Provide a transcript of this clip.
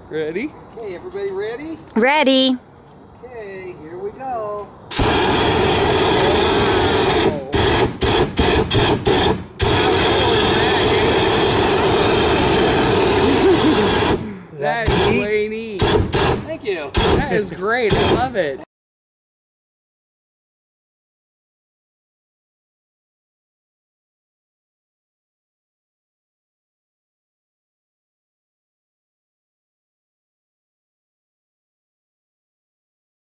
Ready? Okay, everybody ready? Ready. Okay, here we go. That is way neat. Thank you. That is great. I love it.